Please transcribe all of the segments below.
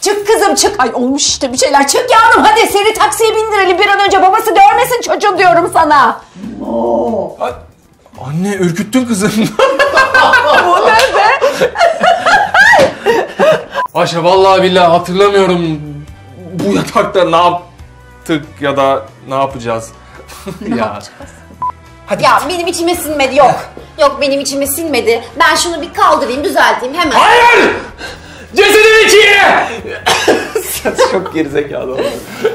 Çık kızım çık. Ay olmuş işte bir şeyler. Çık yavrum hadi seni taksiye bindirelim bir an önce. Babası görmesin çocuğu diyorum sana. Anne ürküttün kızım. Bu ne be? Ayşe vallahi billahi hatırlamıyorum. Bu yatakta ne yaptık ya da ne yapacağız? Ya. Hadi. Ya benim içime sinmedi yok. Yok benim içime sinmedi. Ben şunu bir kaldırayım düzelteyim hemen. Hayır! Cesedimi ikiye! Sen çok gerizekalı oldun.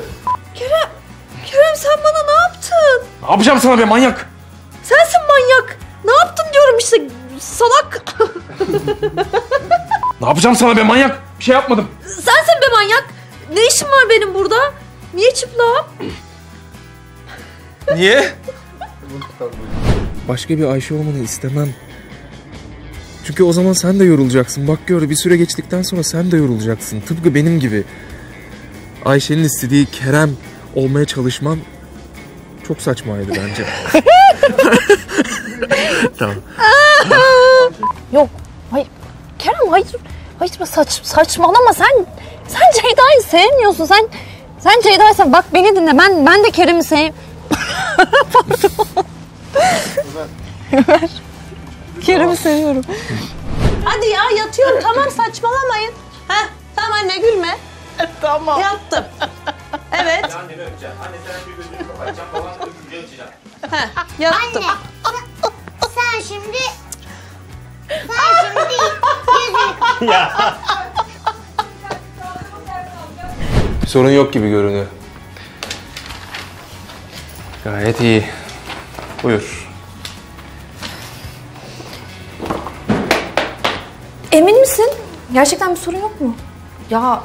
Kerem sen bana ne yaptın? Ne yapacağım sana be manyak? Sensin manyak. Ne yaptın diyorum işte salak. Ne yapacağım sana be manyak? Bir şey yapmadım. Sensin be manyak. Ne işim var benim burada? Niye çıplağım? Niye? Başka bir Ayşe olmanı istemem. Çünkü o zaman sen de yorulacaksın. Bak gör bir süre geçtikten sonra sen de yorulacaksın. Tıpkı benim gibi. Ayşe'nin istediği Kerem olmaya çalışman çok saçmaydı bence. Tamam. Yok. Hayır. Kerem hayır. Hayır saçmalama sen Ceyda'yı sevmiyorsun. Sen Ceyda'yı sev. Bak beni dinle. Ben de Kerem'i sev. Ver. Kerem'i seviyorum. Hadi ya yatıyorum. Tamam saçmalamayın. Heh, tamam anne gülme. Tamam. Yattım. Evet. Annemi öpeceğim. Anne sen bir gözünü kapatacağım. Baban da öpücüğü açacağım. Heh, yattım. Anne sen şimdi yüzünü Ya. Bir sorun yok gibi görünüyor. Gayet iyi. Buyur. Emin misin? Gerçekten bir sorun yok mu? Ya...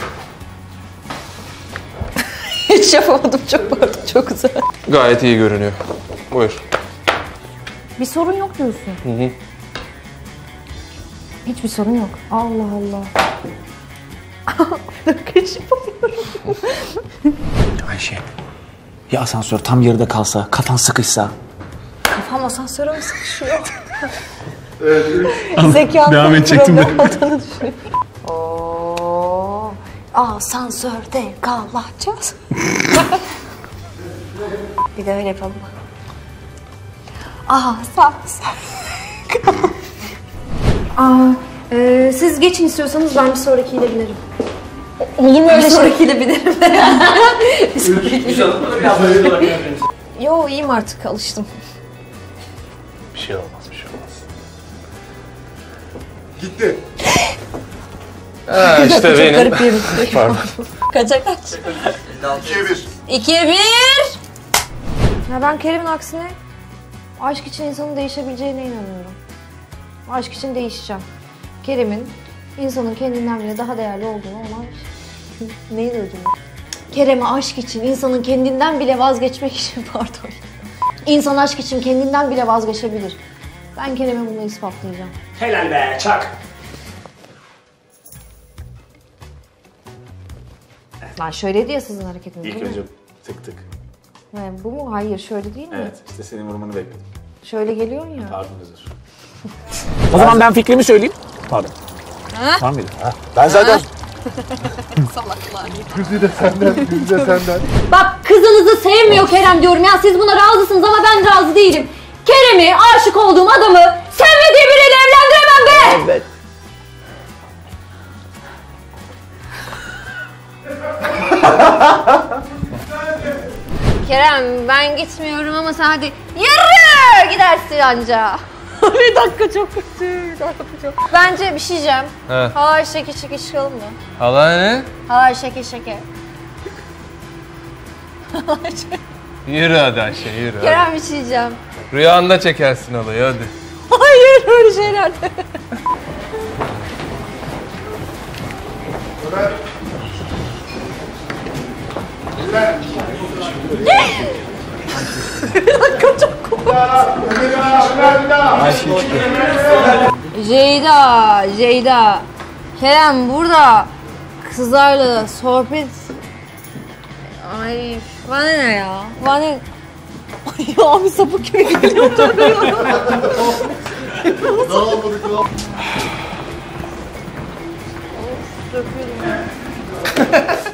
Hiç yapamadım. Çok pardon. Çok güzel. Gayet iyi görünüyor. Buyur. Bir sorun yok diyorsun. Hı hı. Hiçbir sorun yok. Allah Allah. Hiç yapamıyorum. Ayşe, ya asansör tam yarıda kalsa, kafan sıkışsa? Kafam asansöre mi sıkışıyor? Zekamın devam edecektim de. Oo, asansörde kalacağız. Bir de öyle yapalım. Asansör. Siz geçin istiyorsanız ben bir sonrakiyle binerim. Olur mu öyle şey? Bir sonrakiyle binerim. Yo iyiyim artık alıştım. Bir şey olmaz, bir şey olmaz. Gitti. Ha işte benim. Garip bir Pardon. Kaça kaç? 2'ye 1. 2'ye 1. Ya ben Kerem'in aksine aşk için insanın değişebileceğine inanıyorum. Aşk için değişeceğim. Kerem'in insanın kendinden bile daha değerli olduğunu ona... Neyin ödülü? Kerem'e aşk için, insanın kendinden bile vazgeçmek için pardon. İnsan aşk için kendinden bile vazgeçebilir. Ben Kerem'e bunu ispatlayacağım. Helal be, çak. Ben şöyle diye sizin hareketiniz İlk değil mi? önce tık tık. Bu mu? Hayır şöyle değil mi? Evet, işte senin vurmanı bekledim. Şöyle geliyorsun ya. Pardon özür. O zaman ben fikrimi söyleyeyim. Pardon. Var mıydı? Ben zaten... Güzide senden, güzide senden. Bak kızınızı sevmiyor Kerem diyorum ya. Siz buna razısınız ama ben razı değilim. Kerem'i, aşık olduğum adamı sevmediği biriyle evlendiremem be! Evet. Kerem ben gitmiyorum ama sen hadi yürü gidersin anca. Bir dakika çok kötü. Bence bir şey diyeceğim. He. Halay şeke şeke çıkalım mı? Halay ne? Halay şeke şeke. Yürü hadi Ayşe, yürü. Hadi. Kerem bir şey diyeceğim. Rüyanda çekersin halayı hadi. Hayır öyle şeyler de. Ceyda. Kerem burada kızlarla sohbet... Ay bana ne ya? Bana... Ay abi sapık gibi geliyor. Öpüyorum ya.